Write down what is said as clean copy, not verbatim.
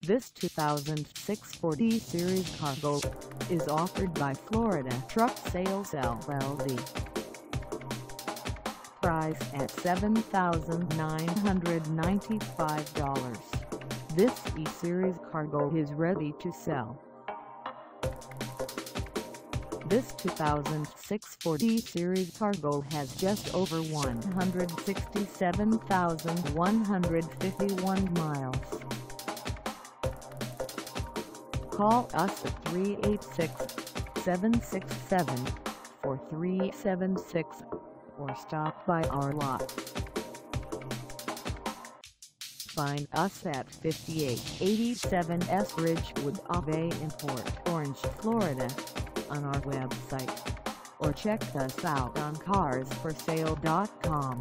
This 2006 Ford E-Series cargo is offered by Florida Truck Sales LLC. Price at $7,995. This E-Series cargo is ready to sell. This 2006 Ford E-Series cargo has just over 167,151 miles. Call us at 386-767-4376 or stop by our lot. Find us at 5887 S Ridgewood Ave in Port Orange, Florida, on our website, or check us out on carsforsale.com.